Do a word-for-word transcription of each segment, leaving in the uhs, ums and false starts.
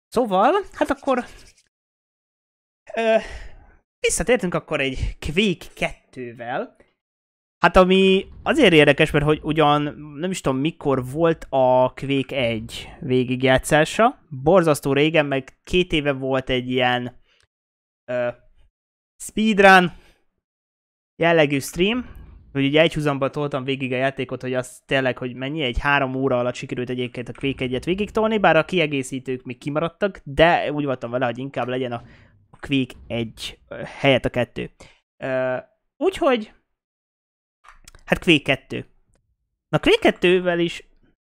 Szóval, hát akkor... Ö, visszatértünk akkor egy Quake kettővel. Hát ami azért érdekes, mert hogy ugyan nem is tudom mikor volt a Quake egy végigjátszása. Borzasztó régen, meg két éve volt egy ilyen ö, speedrun jellegű stream, hogy ugye egyhuzamban toltam végig a játékot, hogy az tényleg, hogy mennyi, egy három óra alatt sikerült egyébként a Quake egyet végig tolni, bár a kiegészítők még kimaradtak, de úgy voltam vele, hogy inkább legyen a Quake egy helyett a kettő. Úgyhogy hát Quake kettő. Na Quake kettővel is...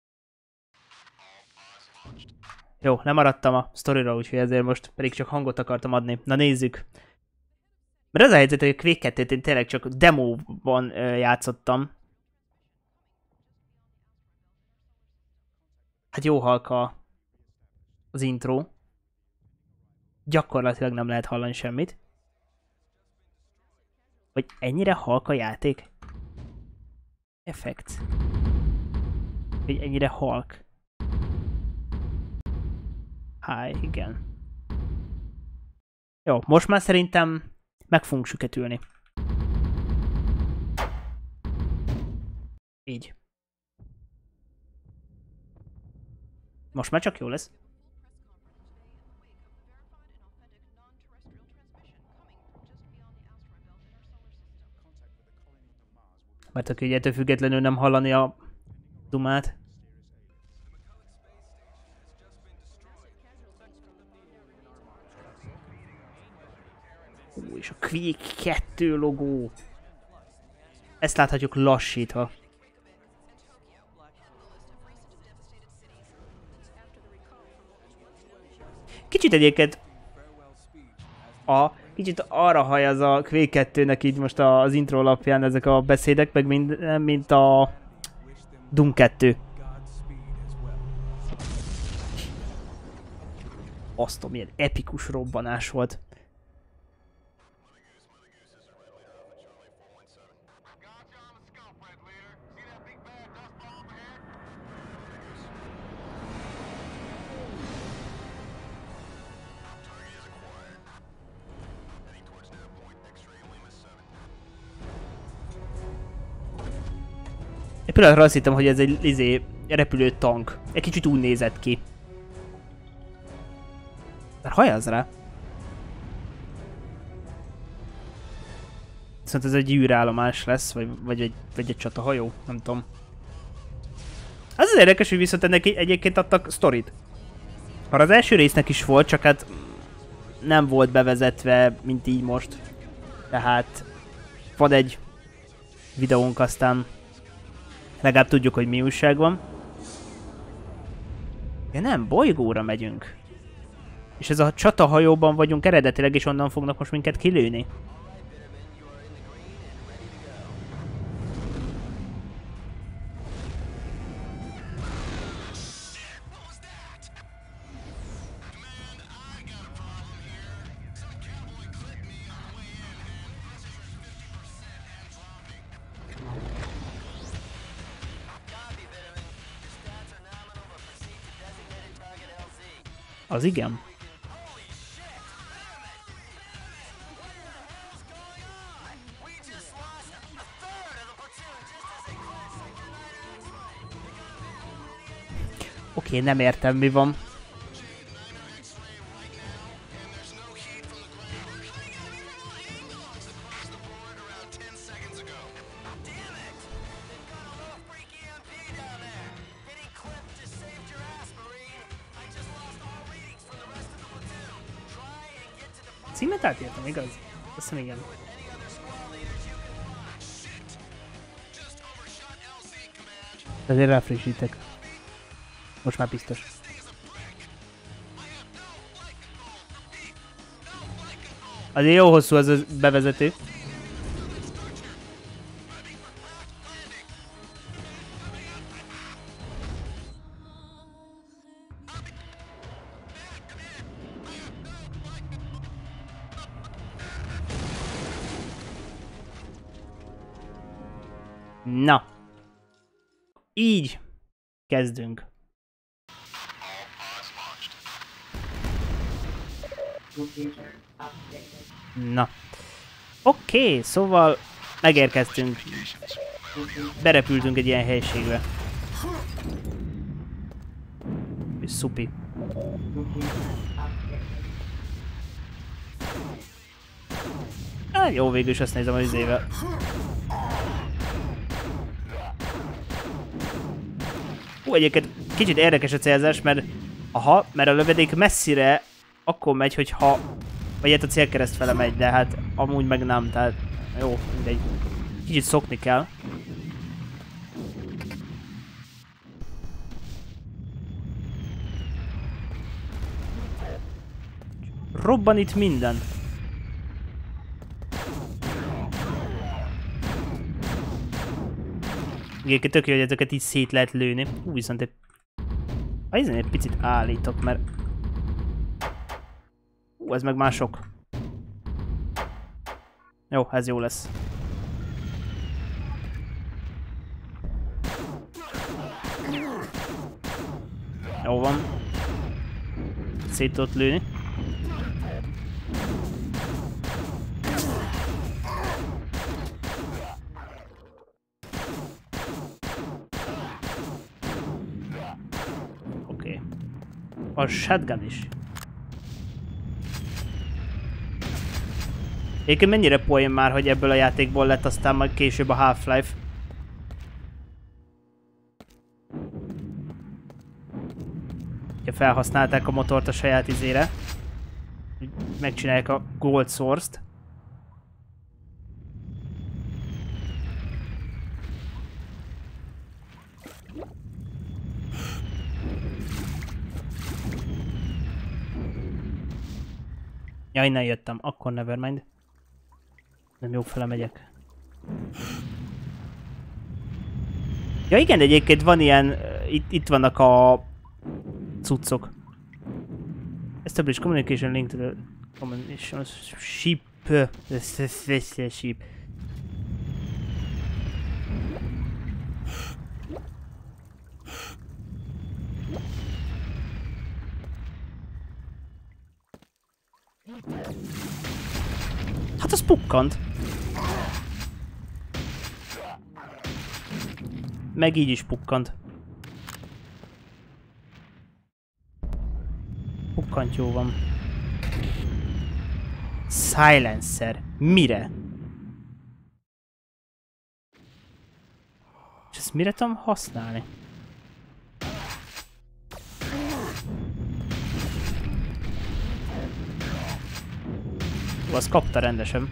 Jó, nem maradtam a sztorira, úgyhogy ezért most pedig csak hangot akartam adni. Na nézzük. Mert az a helyzet, hogy a Quake kettőt én tényleg csak demóban játszottam. Hát jó halka az intro. Gyakorlatilag nem lehet hallani semmit. Vagy ennyire halka játék? Effects. Vagy ennyire halk. Háj, igen. Jó, most már szerintem meg fogunk süketülni. Így. Most már csak jó lesz. Mert aki ettől függetlenül nem hallani a dumát. Ú, és a Quake kettő logó. Ezt láthatjuk lassítva. Kicsit egyébként a kicsit arra hajaz a Quake kettőnek így most az intro alapján ezek a beszédek, meg mint, mint a Doom kettő. Azt milyen epikus robbanás volt. Egy pillanatra azt hittem, hogy ez egy izé, repülő tank. Egy kicsit úgy nézett ki. Már hajaz rá. Viszont ez egy űrállomás lesz, vagy, vagy, egy, vagy egy csatahajó, nem tudom. Az az érdekes, hogy viszont ennek egyébként adtak sztorit. Már az első résznek is volt, csak hát nem volt bevezetve, mint így most. Tehát van egy videónk, aztán legalább tudjuk, hogy mi újság van. Ja nem, bolygóra megyünk. És ez a csatahajóban vagyunk eredetileg, és onnan fognak most minket kilőni. Az igen. Oké, okay, nem értem, mi van. Címet átírtam, igaz? Azt hiszem, igen. Ezért ráfrissítek. Most már biztos. Azért jó hosszú ez a bevezető. Na. Így kezdünk. Na. Oké, okay, szóval megérkeztünk. Berepültünk egy ilyen helységbe. Szupi. Hát jó, végül is azt nézem az izével. Hú, egyébként kicsit érdekes a célzás, mert aha, mert a lövedék messzire akkor megy, hogyha vagy hát a célkereszt fele megy, de hát amúgy meg nem, tehát jó, mindegy. Kicsit szokni kell. Robban itt minden. Egyébként tök jó, hogy ezeket így szét lehet lőni. Hú, viszont egy... Ezen egy picit állítok, mert... Hú, ez meg már sok. Jó, ez jó lesz. Jó van. Szét tudott lőni. Oké. Okay. A shotgun is. Egyébként mennyire poén már, hogy ebből a játékból lett aztán majd később a Half-Life. Ha felhasználták a motort a saját izére. Megcsinálják a Gold Source-t. Ja, innen jöttem, akkor nevermind. Nem jó fele megyek. Ja igen, egyébként van ilyen, uh, itt, itt vannak a cuccok. Establish communication link to the combination sheep. Sheep. Hát az pukkant. Meg így is pukkant. Pukkant jó van. Silencer. Mire? És ezt mire tudom használni? Ó, azt kapta rendesen.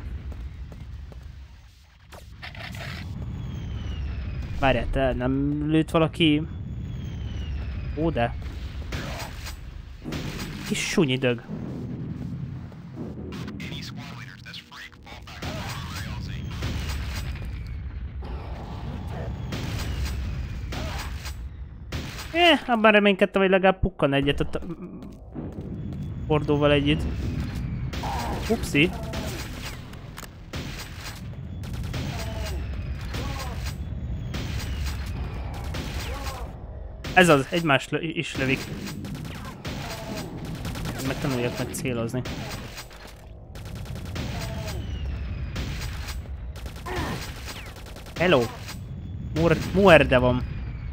Várjál, te nem lőtt valaki... Ó, de... Kis sunyi dög. Eh, abban reménykedtem, hogy legalább pukkan egyet ott a... Hordóval együtt. Upsi. Ez az, egymást lö is lövik. Meg tanuljak meg célozni. Hello! Mur muerde van.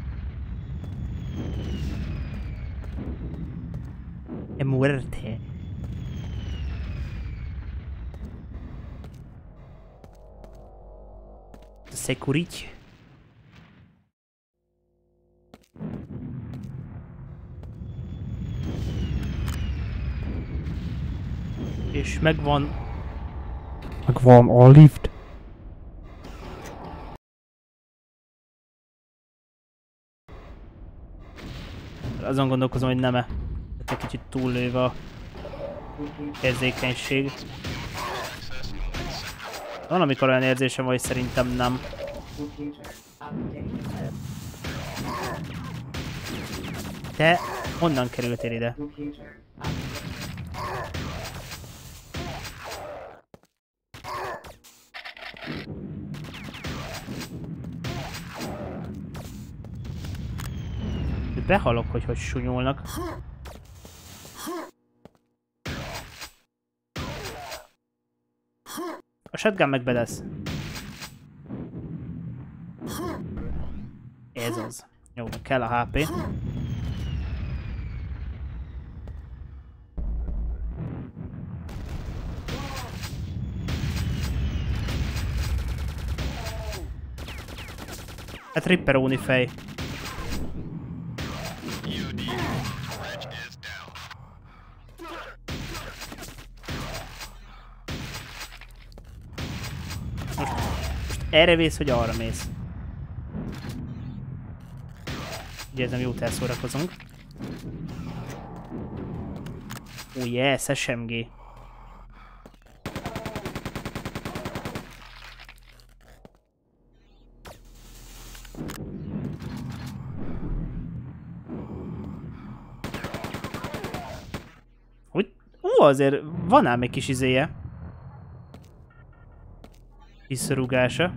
E muerte. Security. És megvan... Megvan a lift. Azon gondolkozom, hogy nem-e. Egy kicsit túllőve a érzékenység. Van, amikor olyan érzésem, hogy szerintem nem. Te honnan kerültél ide? Behalok, hogy hogy sunyulnak. A shotgun meg bedesz. Ez az. Jó, kell a há pé. Hát ripperoni fej. Most, most erre mész, vagy arra mész? Ugye ez nem jót elszórakozunk. Ó, oh, yes, es em gé. Úgy, ó, azért van ám egy kis izéje. Visszarúgása.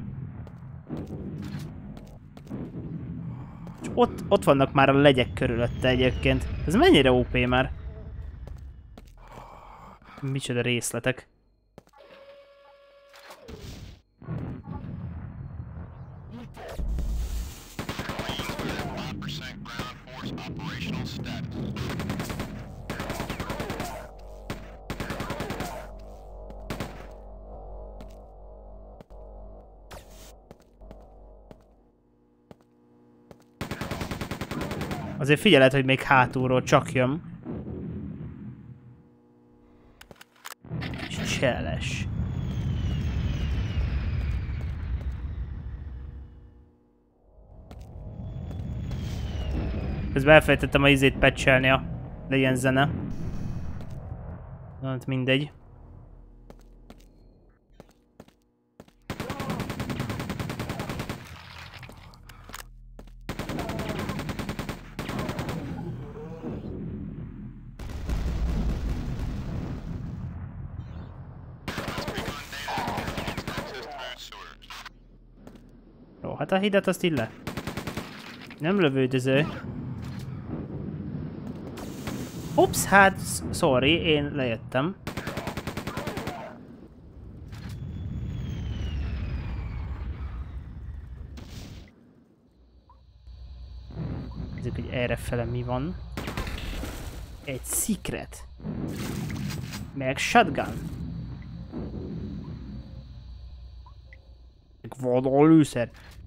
És ott, ott vannak már a legyek körülötte egyébként. Ez mennyire ó pé már? Micsoda részletek. Azért figyeled, hogy még hátulról csak jön. És cseles. Közben elfelejtettem a izét patchelni, a legyen zene. Hát mindegy. Jó, hát a hidat azt így le. Nem lövődöző. Ups, hát, sorry, én lejöttem. Nézzük, hogy errefele mi van. Egy secret. Meg shotgun. Meg vadonlőszer.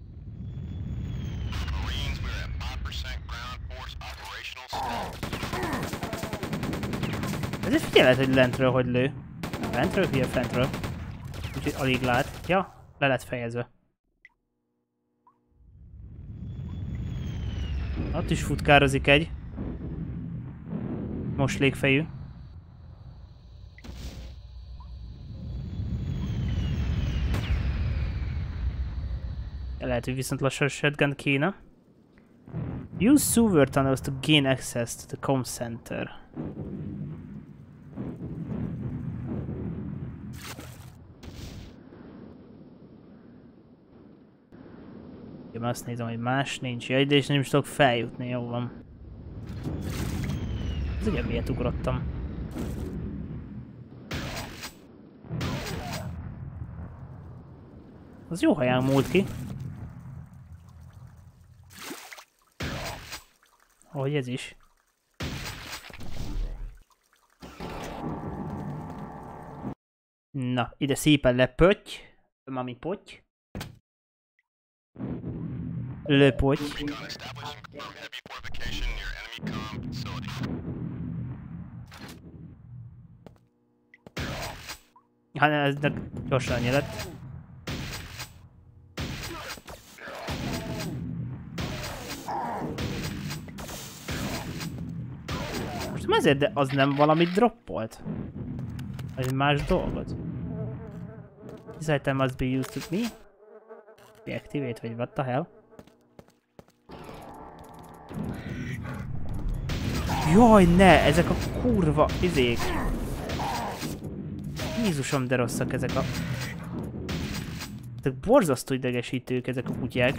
Ezért figyelhet, hogy lentről hogy lő. Lentről, hülye fentről. Úgyhogy alig lát. Ja, le lett fejezve. Ott is futkározik egy. Moslékfejű. Lehet, hogy viszont lassan shotgun kéne. Use sewer tunnels to gain access to the comm center. Én azt nézem, hogy más nincs. Jaj, de és nem is tudok feljutni, jó van. Ez ugye miért ugrottam? Az jó haján múlt ki. Ahogy ez is. Na, ide szépen lepötty. Mami potty. Löpotty. Hát ez gyorsan annyi lett. Most azért, de az nem valamit droppolt? Egy más dolgot? This item must be used to me? Deactivate, vagy what the hell? Jaj, ne! Ezek a kurva izék! Jézusom, de rosszak ezek a... Ezek borzasztó idegesítők, ezek a kutyák.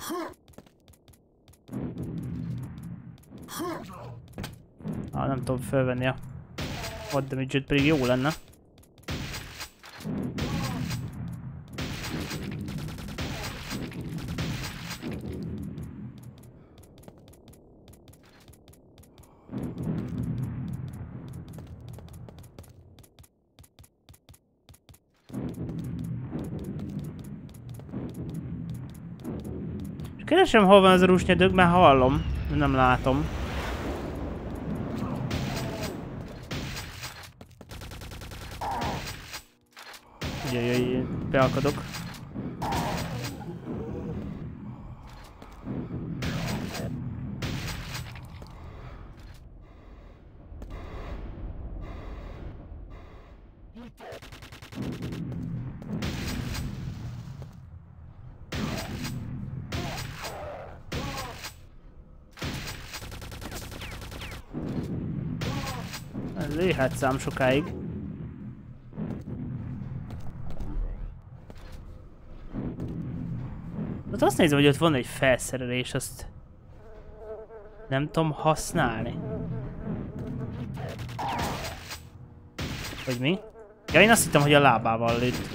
Ah, nem tudom felvenni a hot damage-et, pedig jó lenne. Keresem, hol van az a rusnyedők, mert hallom, nem látom. Jaj, beakadok. Léhet szám sokáig. Hát azt nézem, hogy ott van egy felszerelés, azt nem tudom használni. Vagy mi? Ja, én azt hittem, hogy a lábával lőtt.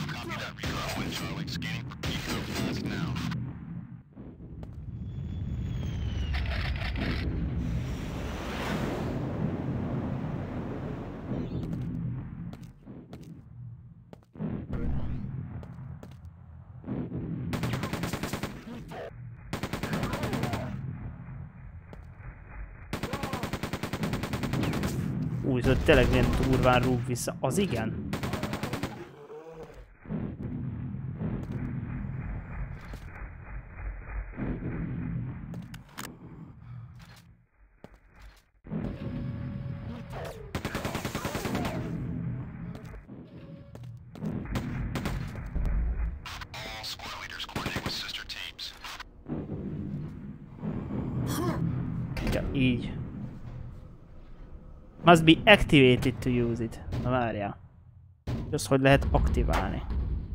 Új, szóval tényleg milyen durván rúg vissza. Az igen? Ja, így. Must be activated to use it. Na várjál. Ezt hogy lehet aktiválni?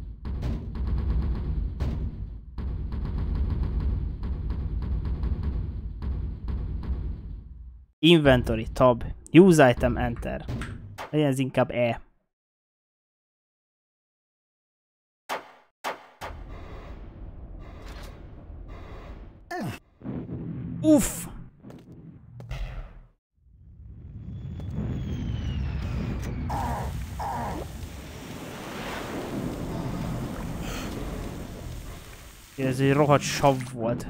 Inventory, tab. Use item, enter. Legyen ez inkább E. Uff! Ez egy rohadt sav volt.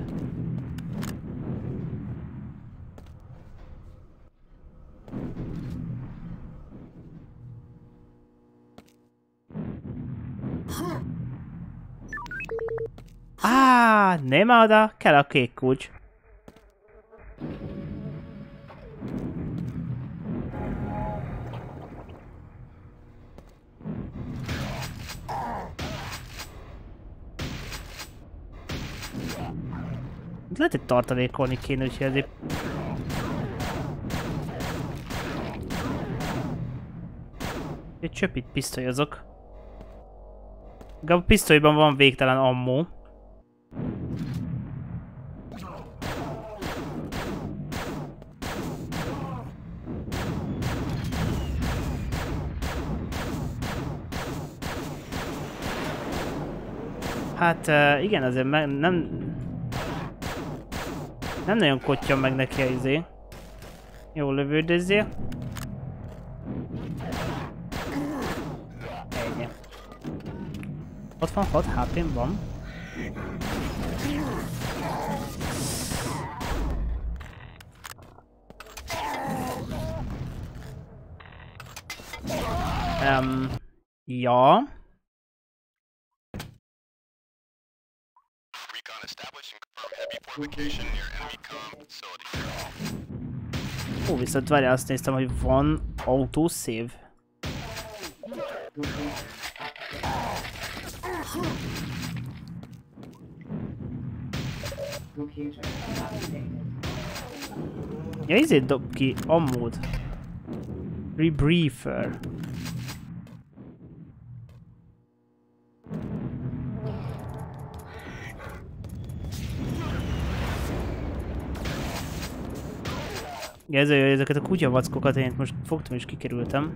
Á, nem oda, kell a kék kulcs. Lehet, hogy tartalékolni kéne, úgyhogy ezért... Egy csöpit pisztolyozok. A pisztolyban van végtelen ammo. Hát uh, igen, azért meg nem... Nem nagyon kottyan meg neki a izé. Jól lövődözzél. Ennyi. hatvanhat há pém van. Um, ja. Ó, viszont várjál, azt néztem, hogy van autosave. Ja, ezért dob ki ammód. Rebriefer. Ez, ezeket a kutyavackokat én most fogtam és kikerültem.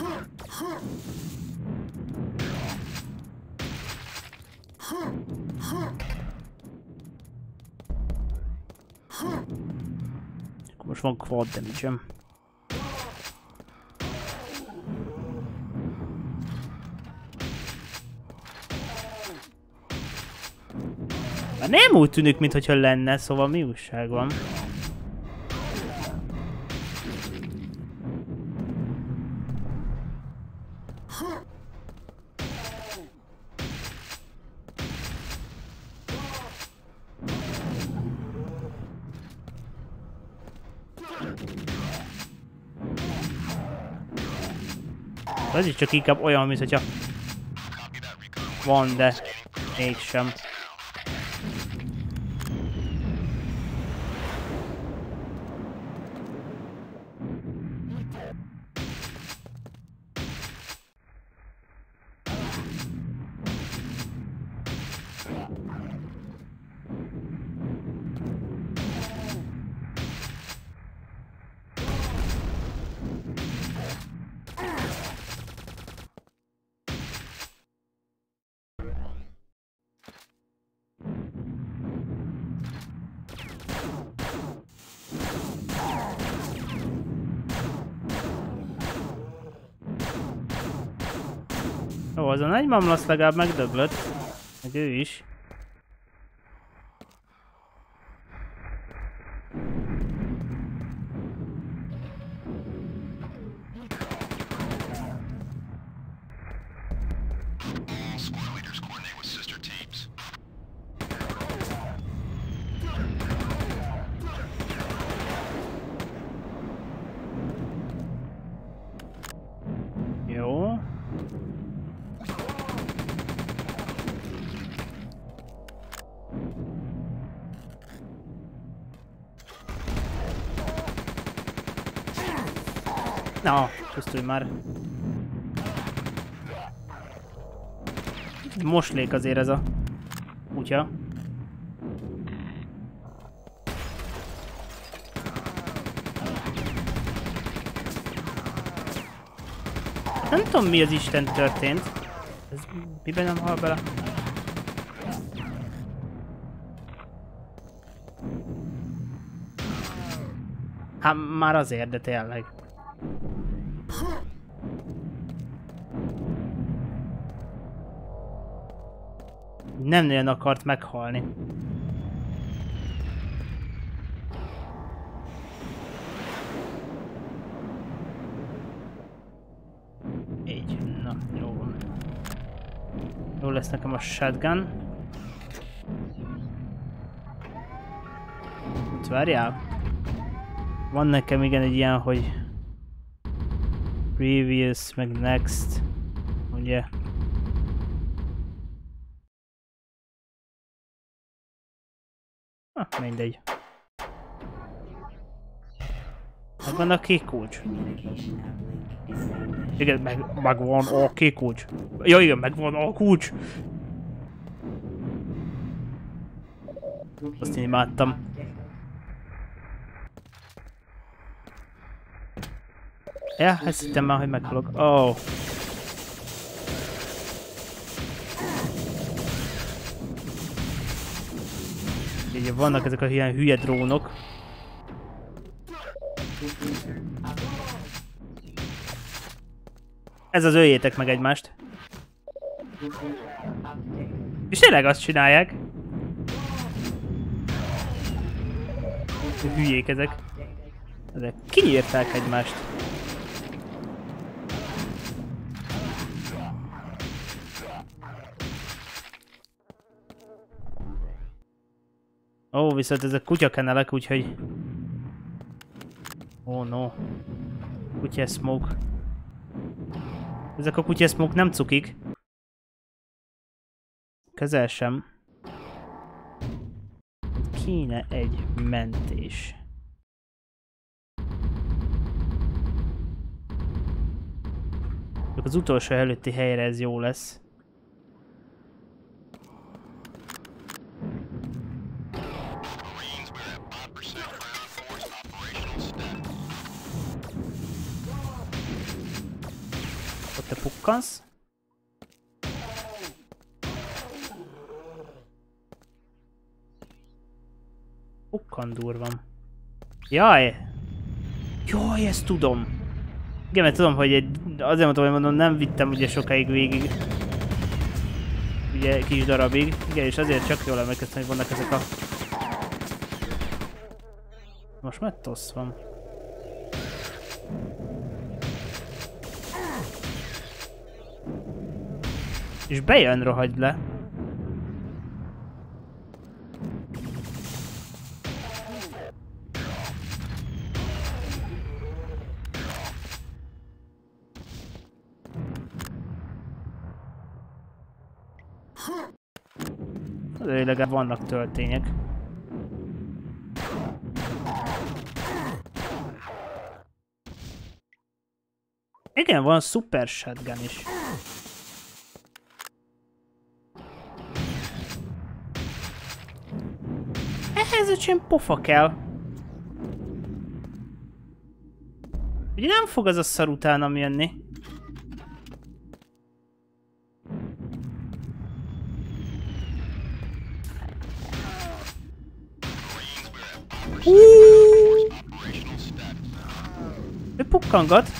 Most van quad damage-em. Már nem úgy tűnik, mintha lenne, szóval mi újság van? Ez is csak inkább olyan, mint hogyha van, de mégsem. Jó, az a nagy mamlasz legalább megdöglött. Meg ő is. Jó. Na, pusztulj már. Moslék azért ez a kutya. Nem tudom, mi az Isten történt. Ez miben nem hal bele? Hát már azért, de tényleg. Nem nagyon akart meghalni. Így, na, jó van. Jó lesz nekem a shotgun. Itt várjál. Van nekem igen egy ilyen, hogy previous, meg next, ugye? Ah, mindegy. Megvan a kék kulcs. Igen, meg, megvan a kék kulcs. Ja, igen, megvan a kulcs. Azt én imádtam. Ja, ezt hittem már, hogy meghalok. Oh. Így vannak ezek a ilyen hülye drónok. Ez az öljétek meg egymást. És tényleg azt csinálják. Hülyék ezek. Ezek kinyírták egymást. Ó, viszont ezek kutyakenelek, úgyhogy... Oh no. Kutya smoke. Ezek a kutya smoke nem cukik. Közel sem. Kéne egy mentés. Csak az utolsó előtti helyre ez jó lesz. te pukkansz. Pukkan durvan. Jaj! Jaj, ezt tudom! Igen, mert tudom, hogy egy, azért mondtam, hogy mondom, nem vittem ugye sokáig végig. Ugye kis darabig. Igen, és azért csak jól emlékeztem, hogy vannak ezek a... Most már tosz van. És bejön, rohagy le. Azért legalább vannak töltények. Igen, van super shotgun is. Ehhez öcsém pofa kell. Ugye nem fog az a szar utánam jönni. Ő pukkangat.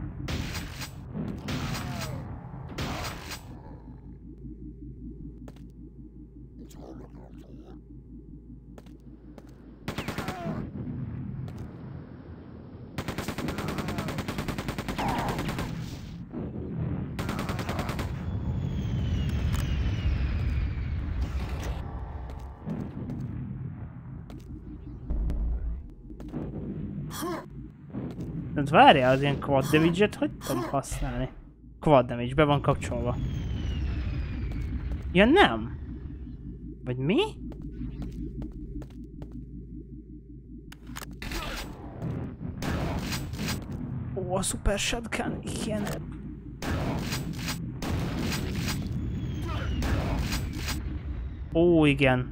Tehát várjál, az ilyen quad damage-et hogy tudom használni? Quad damage, be van kapcsolva. Ja nem? Vagy mi? Ó, a super shotgun, igen. Ó, igen.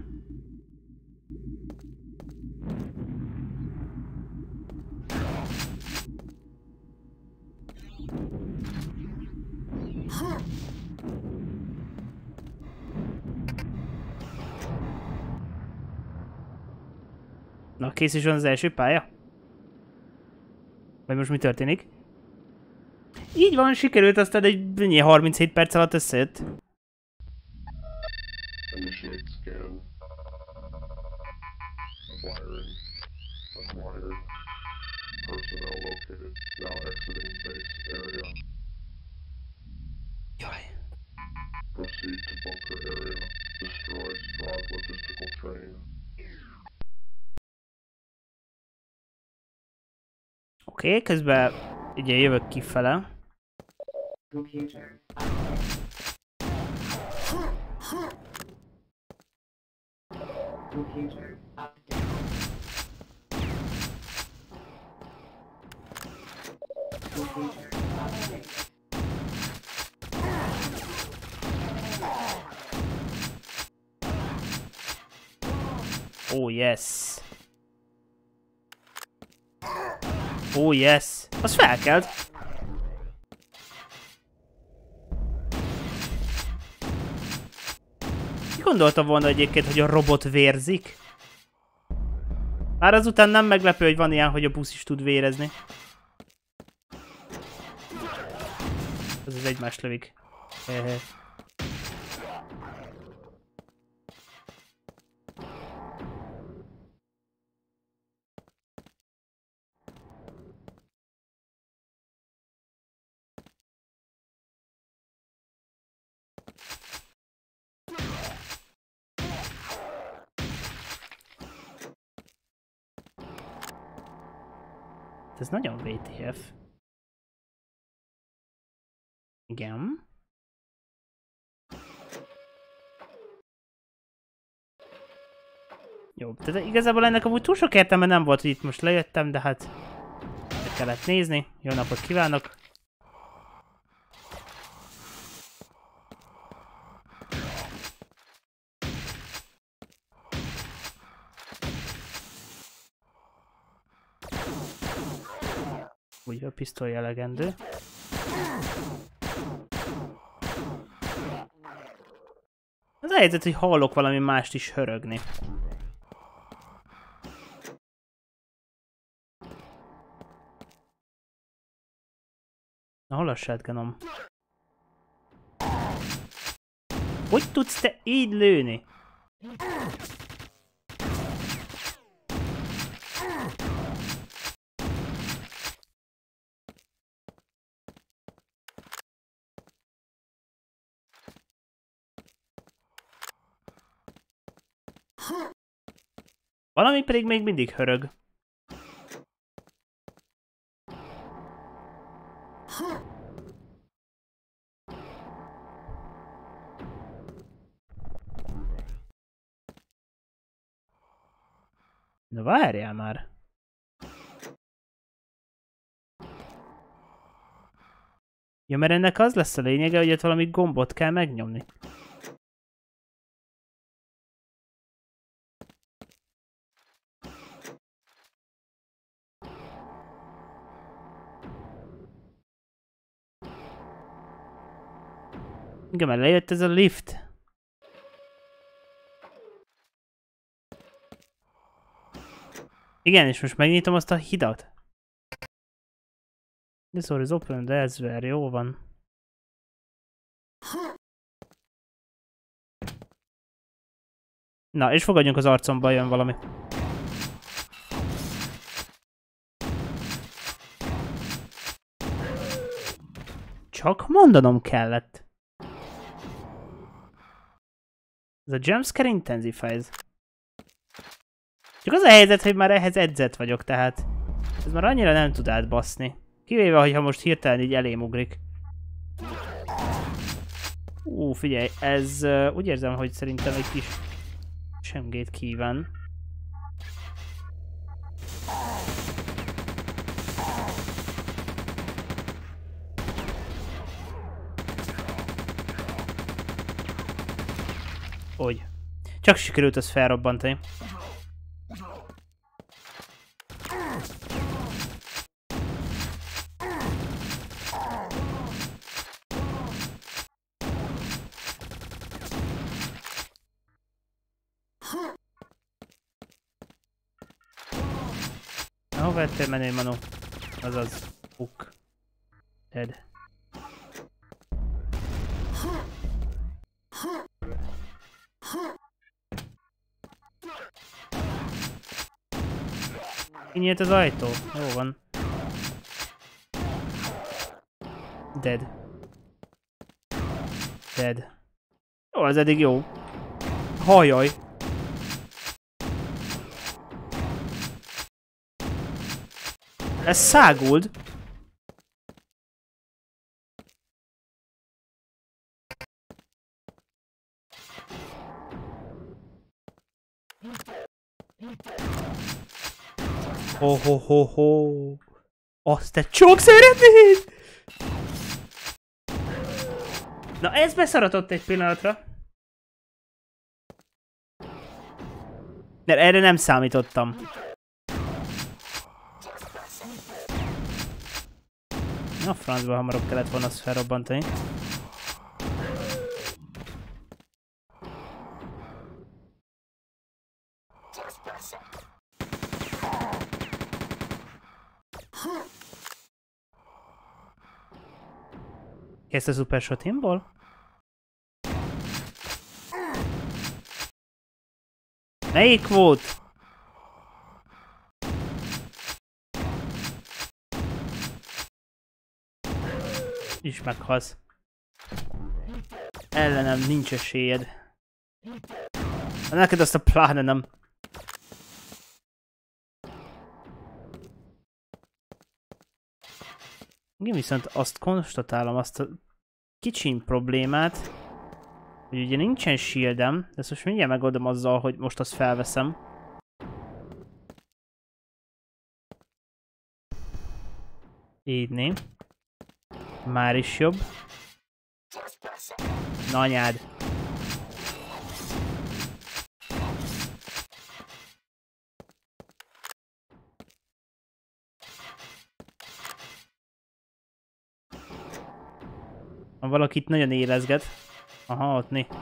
Na, kész is van az első pálya? Vagy most mi történik? Így van, sikerült, aztán egy harminchét perc alatt összejött. Initiate scan. Acquiring. Acquired. Personnel located. Now exiting base area. Jaj. Proceed to bunker area. Destroy Strahd logistical train. Oké, okay, közben ugye jövök kifele. Computer. Computer update. Computer update. Oh yes. Oh yes. Az felkelt. Ki gondolta volna egyébként, hogy a robot vérzik? Már azután nem meglepő, hogy van ilyen, hogy a busz is tud vérezni. Ez az egymást lövik. Hehe. Ez nagyon vé té ef. Igen. Jó, tehát igazából ennek amúgy túl sok értelme nem volt, hogy itt most lejöttem, de hát meg kellett nézni. Jó napot kívánok! Úgy a pisztoly elegendő. Az a helyzet, hogy hallok valami mást is hörögni. Na, hol a shotgunom? Hogy tudsz te így lőni? Valami pedig még mindig hörög. Na várjál már. Ja, mert ennek az lesz a lényege, hogy ott valami gombot kell megnyomni. Igen, mert lejött ez a lift. Igen, és most megnyitom azt a hidat. This door is open, elsewhere, jó van. Na, és fogadjunk az arcomba, jön valami. Csak mondanom kellett. Ez a jumpscare intensifies. Csak az a helyzet, hogy már ehhez edzett vagyok, tehát ez már annyira nem tud átbaszni. Kivéve, hogyha most hirtelen így elém ugrik. Ú, figyelj, ez uh, úgy érzem, hogy szerintem egy kis semgét kíván. Hogy? Csak sikerült azt felrobbantani. Na, hova vettél menő, Manu? Azaz, Hook. Dead. Kinyílt az ajtó? Jó van. Dead. Dead. Jó, az eddig jó. Hajjaj. Ez száguld. Ho ho ho ho. Azt te csók szeretnéd! Na ez beszaratott egy pillanatra. Mert erre nem számítottam. Na francba hamarabb kellett volna azt felrobbantani. Ezt a super shotimból? Melyik volt? Is meghalsz. Ellenem nincs esélyed. Neked azt a pláne nem. Igen, viszont azt konstatálom, azt a kicsiny problémát, hogy ugye nincsen shieldem, de ezt most mindjárt megoldom azzal, hogy most azt felveszem. Ígyni. Már is jobb. Na anyád. Ha valaki itt nagyon élezget. Aha, ott né.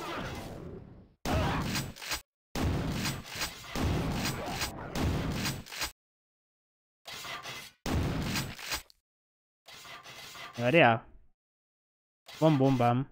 Várjál? Van bombám.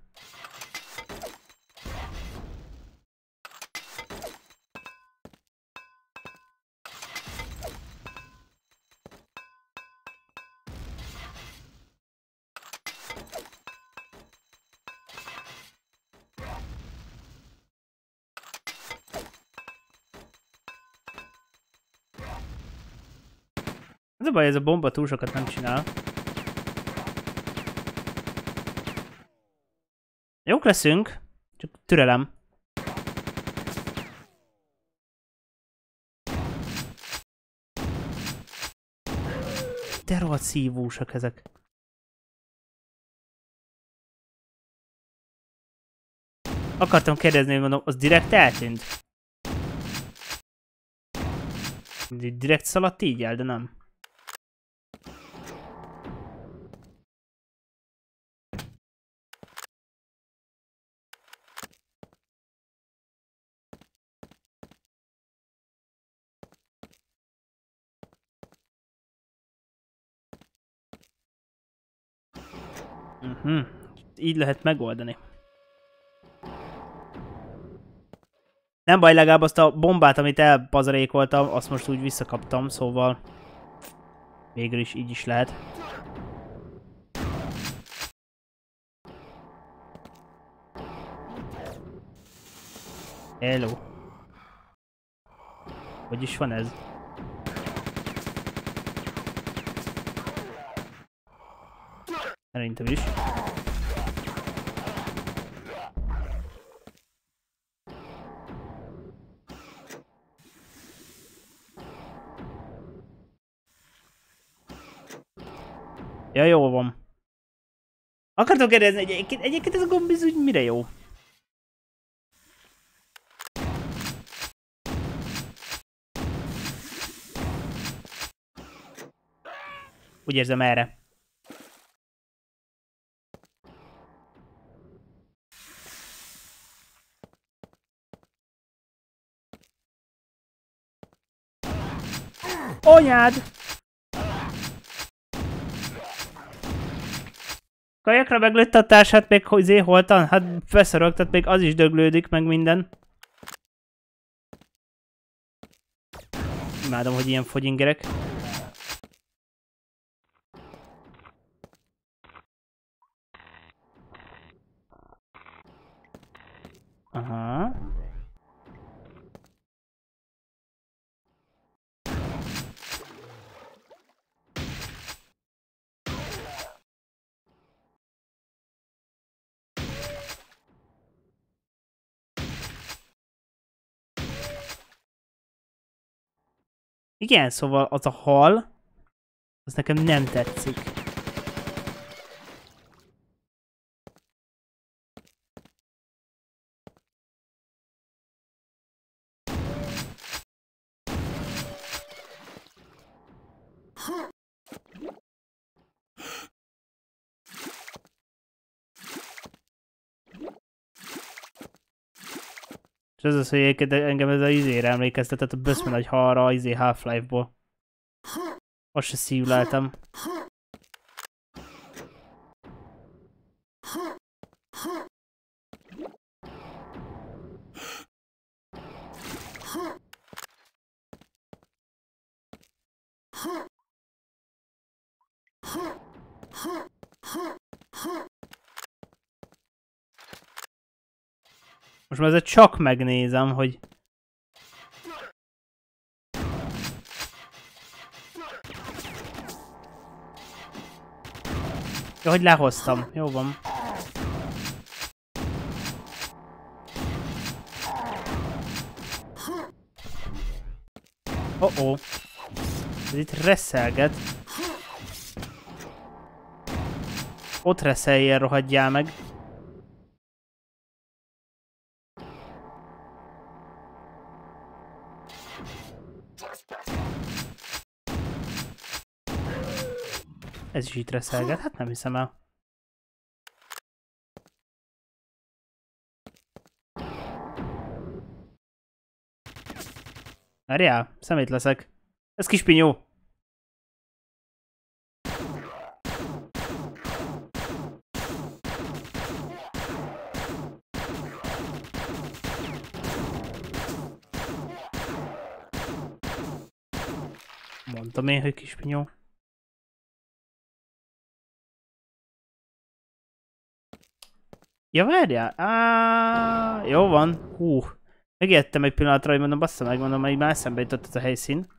Az a baj, ez a bomba túl sokat nem csinál. Jók leszünk, csak türelem. De rohadt szívósak ezek. Akartam kérdezni, hogy mondom, az direkt eltűnt. Direkt szaladt így el, de nem. Uh-huh. Így lehet megoldani. Nem baj, legalább azt a bombát, amit elpazarékoltam, azt most úgy visszakaptam, szóval végül is így is lehet. Hello. Hogy is van ez? Szerintem is. Ja, jó van. Akartok kérdezni, egyébként, egyébként ez a gomb ez úgy mire jó? Úgy érzem erre. Anyád! Kajakra meglőtte a társát még izé holtan? Hát beszorogtat, még az is döglődik meg minden. Imádom, hogy ilyen fogyingerek. Aha. Igen, szóval az a hal, az nekem nem tetszik. És ez az, hogy engem ez a izére emlékeztetett a böszme nagy halra a izé Half-Life-ból. Azt se szívleltem. Most már ezzel csak megnézem, hogy... Jó, hogy lehoztam. Jó van. Oh-oh. Ez itt reszelget. Ott reszeljél, rohadjál meg. Ez is itt reszelget, hát nem hiszem el. Várjál, szemét leszek. Ez kispinyó. Mondtam én, hogy kispinyó. Ja, várjál. Á, jó van. Hú. Megijedtem egy pillanatra, hogy mondom, bassza meg, mondom, hogy már eszembe jutott ez a helyszín.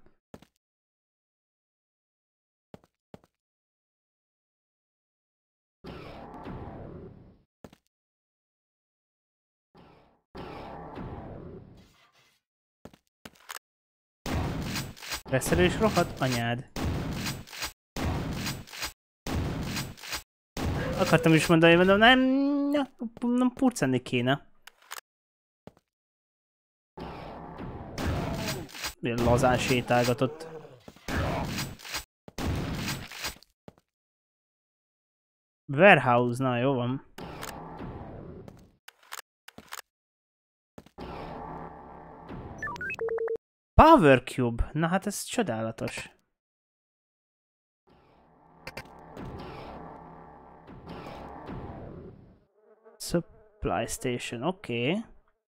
Reszelés rohadt anyád. Akartam is mondani, hogy mondom, nem, nem, nem purcanni kéne. Milyen lazán sétálgatott. Warehouse, na jó van. Power Cube, na hát ez csodálatos. Supply Station, oké. Okay.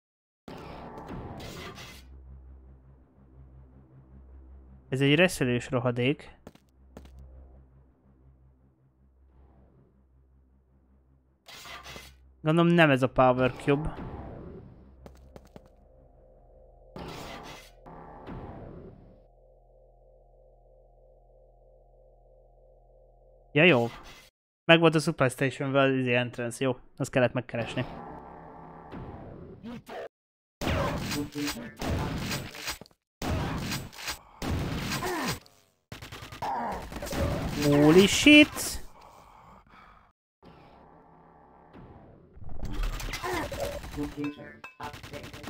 Ez egy reszelős rohadék. Gondolom nem ez a Power Cube. Ja jó. Meg volt a Supply Station-vel az easy entrance, jó. Azt kellett megkeresni. Holy shit! Computer updated.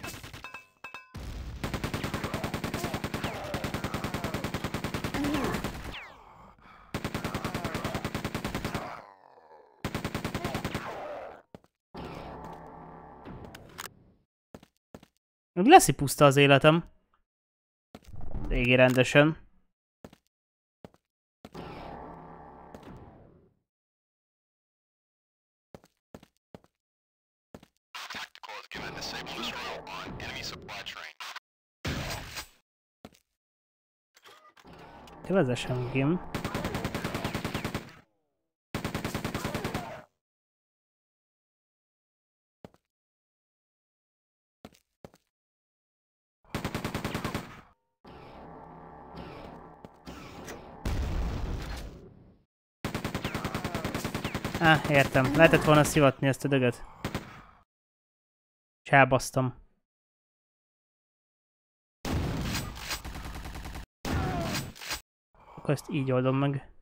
Leszi puszta az életem. Régi rendesen. Vezessem, Gim. Á, értem. Lehetett volna szivatni ezt a dögöt. És elbasztam. Akkor ezt így oldom meg.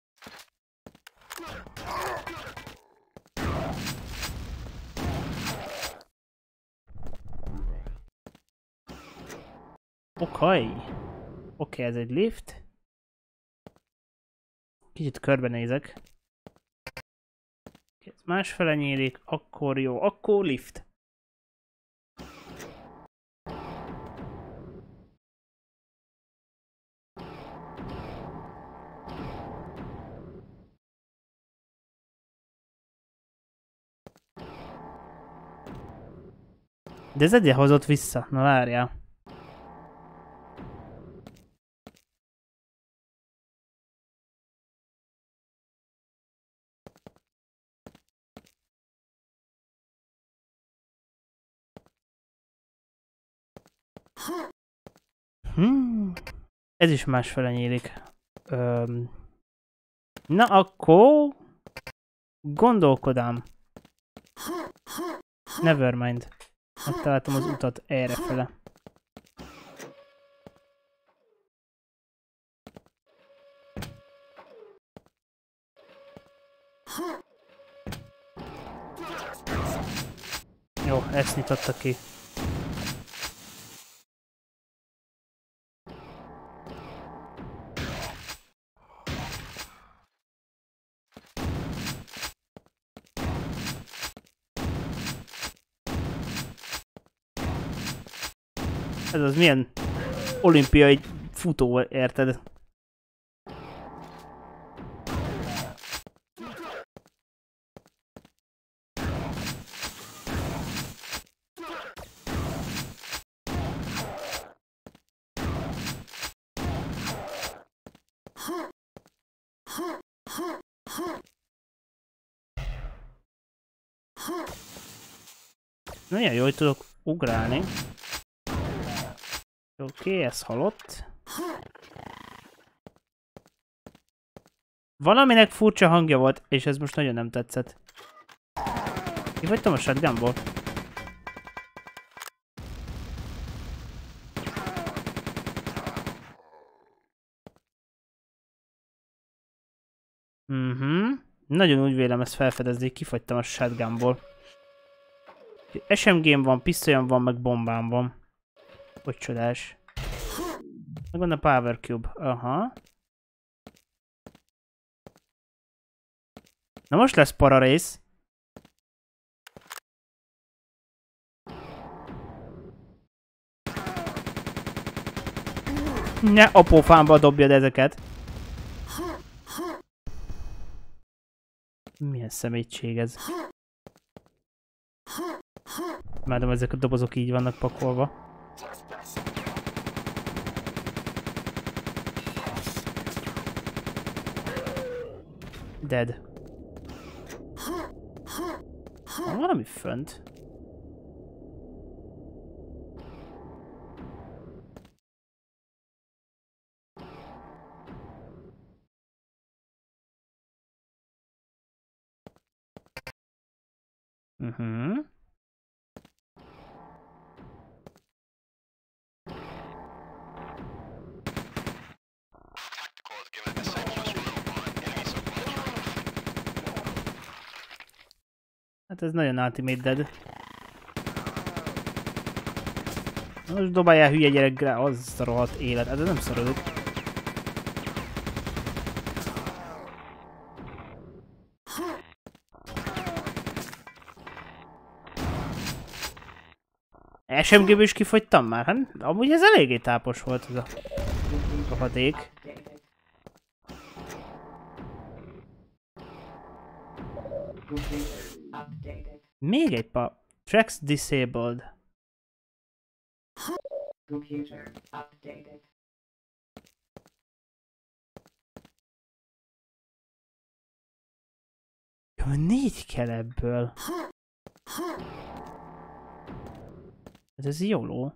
Oké. Oké, ez egy lift. Kicsit körbenézek. Ez másfele nyílik, akkor jó, akkor lift. De ez egyre hozott vissza, na várjál. Hmm. Ez is másfele nyílik. Öm. Na akkor... Gondolkodám. Nevermind. Megtaláltam az utat errefele. Jó, ezt nyitotta ki. Ez az milyen olimpiai futó, érted? Nagyon jó, hogy tudok ugrálni. Oké, okay, ez halott. Valaminek furcsa hangja volt, és ez most nagyon nem tetszett. Kifogytam a shotgunból. Mhm. Nagyon úgy vélem ezt felfedezni, hogy kifogytam a shotgunból. es em gém van, pisztolyom van, meg bombám van. Hogy csodás. Meg van a Power Cube. Aha. Na most lesz para rész. Ne a pofámba dobjad ezeket. Milyen szemétség ez. Imádom, ezek a dobozok így vannak pakolva. Dead. Van valami fönt. Mhm. Hát ez nagyon ultimate. Most dobáljál hülye gyerekre, az a rohadt élet, hát ez nem szorodik. es em géből is kifogytam már, hát amúgy ez eléggé tápos volt ez a rohadék. Még egy pa... Tracks disabled. Computer updated. Jó, négy kell ebből. Hát ez jóló.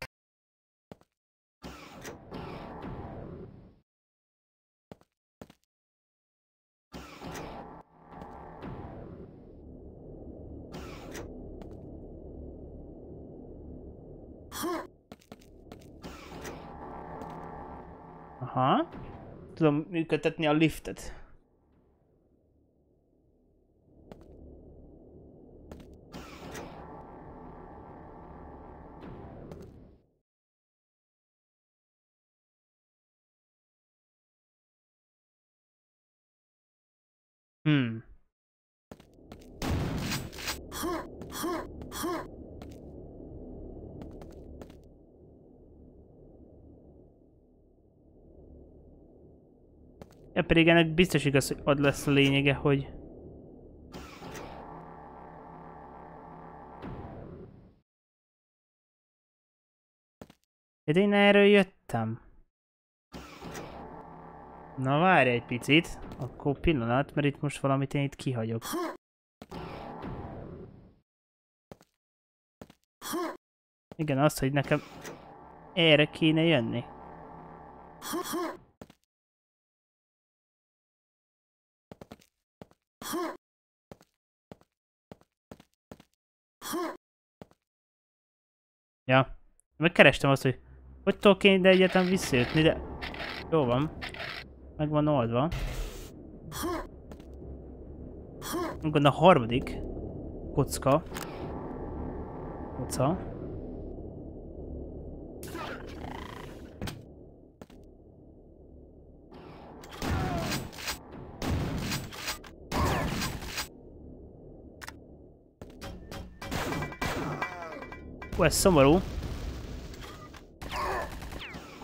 Aha. Tudom működtetni a liftet. Hmm. Ja, pedig ennek biztos igaz, hogy az lesz a lényege, hogy... De én erről jöttem. Na várj egy picit, akkor pillanat, mert itt most valamit én itt kihagyok. Igen, azt, hogy nekem erre kéne jönni. Ja, megkerestem azt, hogy hogy tudok én ide egyetem visszajutni, de jó van. Meg van oldva. Akkor a harmadik kocka. Koca. Ó, ez szomorú.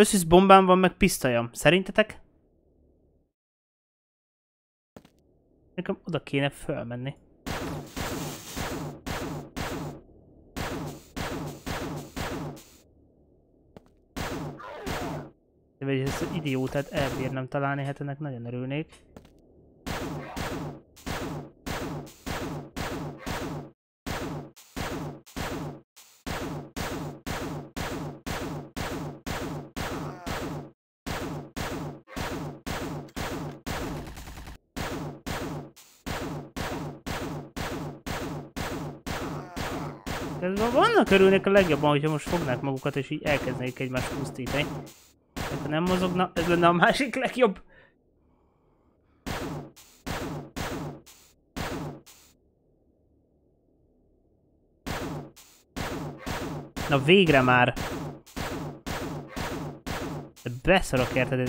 Összes bombám van, meg pisztolyom. Szerintetek? Nekem oda kéne fölmenni. De vagy ezt az idiótát elbírnám találni, hát ennek nagyon örülnék. Vannak örülnék a legjobban, hogyha most fognák magukat és így elkezdenék egymást pusztítani. Hát, ha nem mozogna, ez lenne a másik legjobb. Na végre már! De beszarok érted?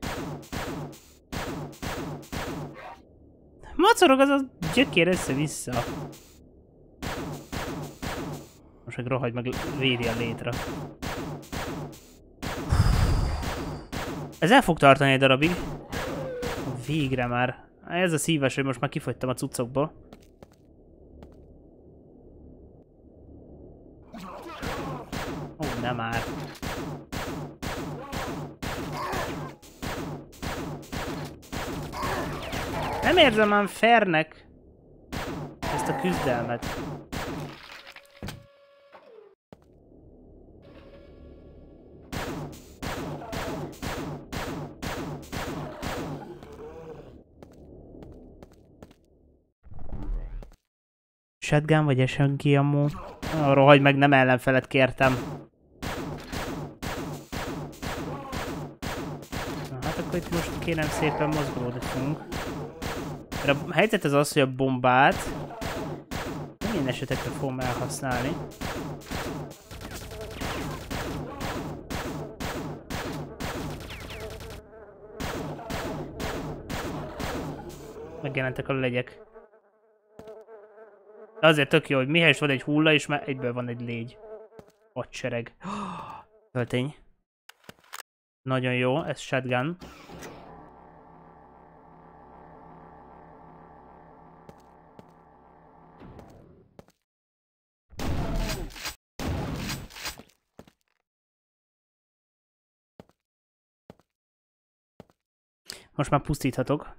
Mocorog az a gyökér össze-vissza. Most meg rohagy meg védi a létre. Ez el fog tartani egy darabig. Végre már. Ez a szíves, hogy most már kifogytam a cuccokból. Ó, nem már. Nem érzem már fairnek ezt a küzdelmet. Shotgun vagy es em gé ammo? Arról, hogy meg nem ellenfelet kértem. Na, hát akkor itt most kérem szépen mozgolódni fogunk. A helyzet az az, hogy a bombát nem ilyen esetekre fogom elhasználni. Megjelentek a legyek. De azért tök jó, hogy mihelyest van egy hulla, és már egyből van egy légy. Hadsereg. Töltény. Nagyon jó, ez shotgun. Most már pusztíthatok.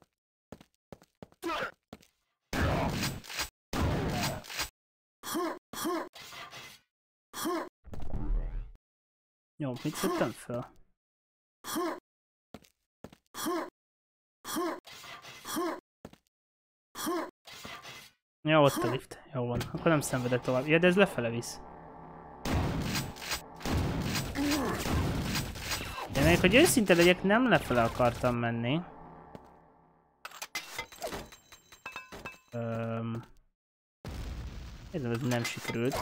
Jó, mit szedtem fel? Ja, ott a lift. Jó van. Akkor nem szenvedek tovább. Ja, de ez lefele visz. De még, hogy őszinte legyek, nem lefele akartam menni. Öm... Ez nem sikerült.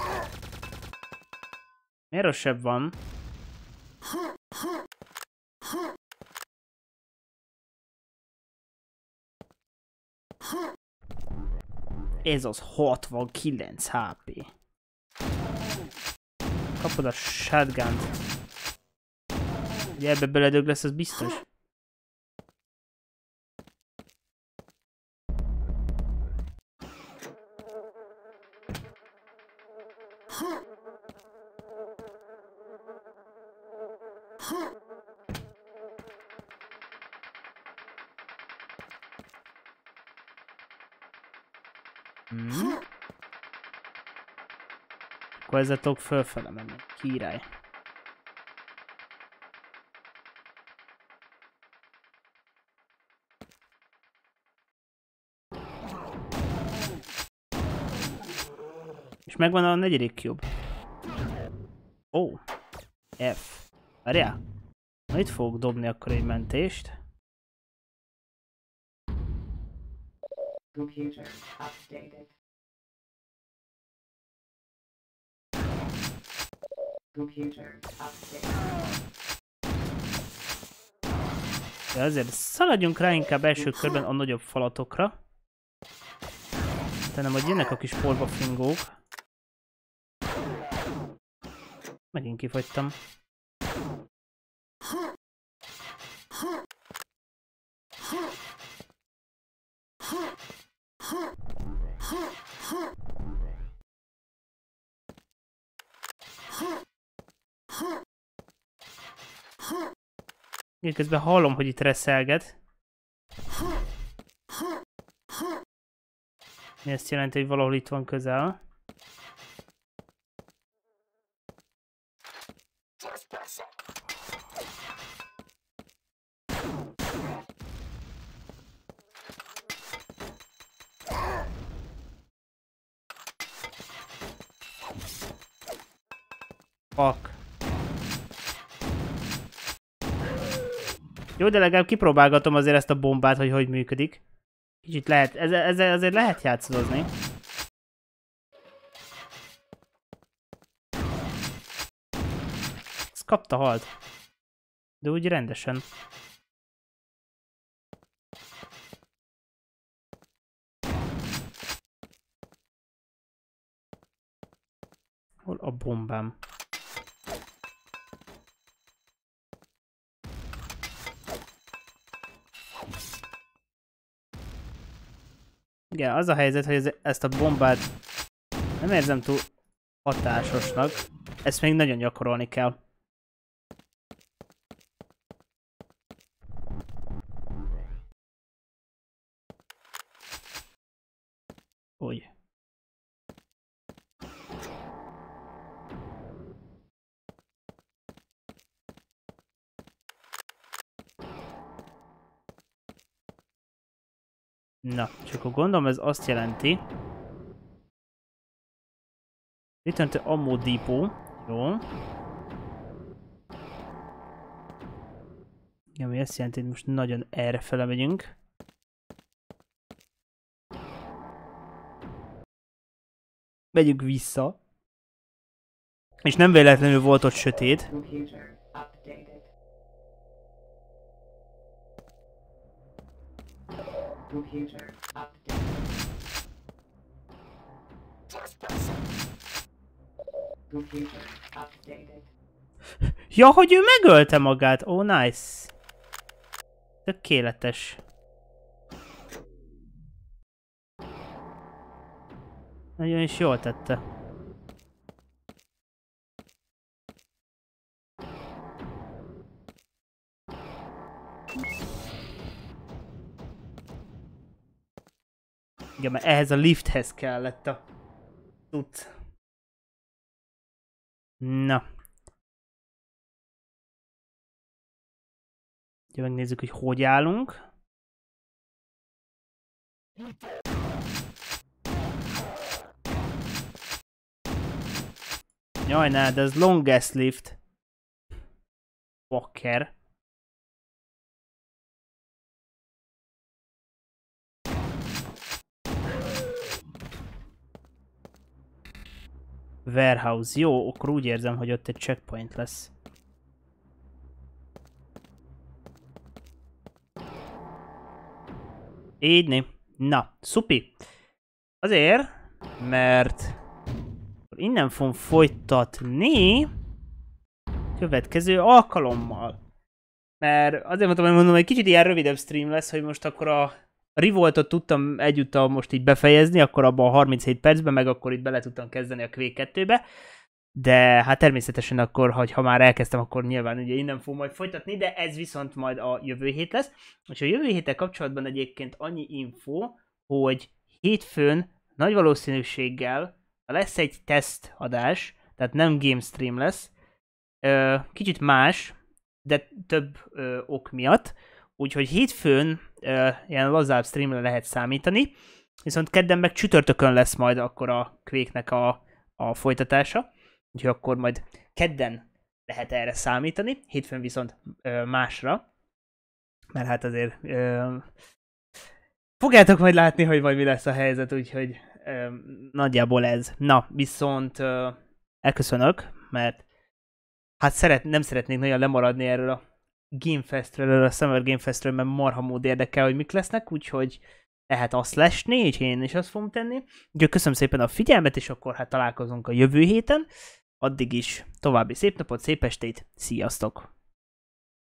Miért rosszabb van? Ez az hatvankilenc há pé. Kapod a shotgun-t. Ugye ebbe beledög lesz, az biztos. Hmm. Akkor ezzel tudok fölfele menni. Király. És megvan a negyedik cube. Ó. Oh. F. Várjál. Na itt fogok dobni akkor egy mentést. Computer updated. Computer updated. De azért szaladjunk rá inkább első körben a nagyobb falatokra. Tennem, hogy jönnek a kis porbafingók. Megint kifogytam. Én közben hallom, hogy itt reszelget. Mi ezt jelenti, hogy valahol itt van közel. Fuck. Jó, de legalább kipróbálgatom azért ezt a bombát, hogy hogy működik. Kicsit lehet, ezzel, ezzel azért lehet játszodozni. Ezt kapta halt. De úgy rendesen. Hol a bombám? Igen, az a helyzet, hogy ez, ezt a bombát nem érzem túl hatásosnak. Ezt még nagyon gyakorolni kell. Úgy. Na, csak akkor gondolom ez azt jelenti. Return to Ammo Depot. Jó. Igen, ami azt jelenti, hogy most nagyon errefele megyünk. Megyünk vissza. És nem véletlenül volt ott sötét. Computer updated. Computer updated. Computer updated. Ja, hogy ő megölte magát! Oh, nice! Tökéletes. Nagyon is jól tette. Igen, mert ehhez a lifthez kellett a cucc. Na. Ugye megnézzük, hogy hogy állunk. Jaj, ne, de ez longest lift. Fucker. Warehouse. Jó, akkor úgy érzem, hogy ott egy checkpoint lesz. Így. Na, szupi. Azért, mert innen fogom folytatni következő alkalommal. Mert azért mondtam, hogy mondom, egy kicsit ilyen rövidebb stream lesz, hogy most akkor a Revoltot tudtam egyúttal most így befejezni, akkor abban a harminchét percben, meg akkor itt bele tudtam kezdeni a Quake kettőbe. De hát természetesen akkor, hogy ha már elkezdtem, akkor nyilván ugye innen fogom majd folytatni, de ez viszont majd a jövő hét lesz. És a jövő héttel kapcsolatban egyébként annyi info, hogy hétfőn nagy valószínűséggel lesz egy tesztadás, tehát nem game stream lesz. Kicsit más, de több ö, ok miatt. Úgyhogy hétfőn ö, ilyen lazább streamre lehet számítani. Viszont kedden meg csütörtökön lesz majd akkor a Quake-nek a, a folytatása. Úgyhogy akkor majd kedden lehet erre számítani. Hétfőn viszont ö, másra. Mert hát azért ö, fogjátok majd látni, hogy majd mi lesz a helyzet, úgyhogy ö, nagyjából ez. Na, viszont ö, elköszönök, mert hát szeret, nem szeretnék nagyon lemaradni erről a Game Festről, erről a Summer Game Festről, mert marha mód érdekel, hogy mik lesznek, úgyhogy lehet azt lesni, és én is azt fogom tenni. Úgyhogy köszönöm szépen a figyelmet, és akkor hát találkozunk a jövő héten. Addig is további szép napot, szép estét, sziasztok!